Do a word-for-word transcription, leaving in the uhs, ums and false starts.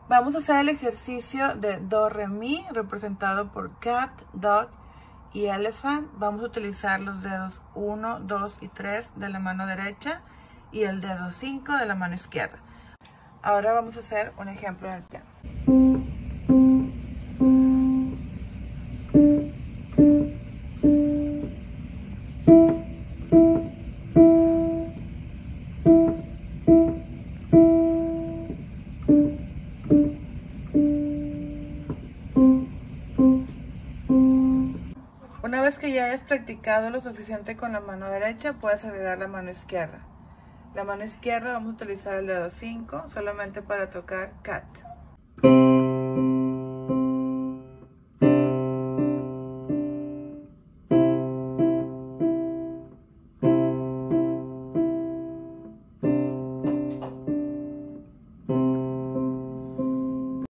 Vamos a hacer el ejercicio de do, re, mi, representado por cat, dog y elephant. Vamos a utilizar los dedos uno, dos y tres de la mano derecha y el dedo cinco de la mano izquierda. Ahora vamos a hacer un ejemplo en el piano. Una vez que ya hayas practicado lo suficiente con la mano derecha, puedes agregar la mano izquierda. La mano izquierda vamos a utilizar el dedo cinco solamente para tocar cat.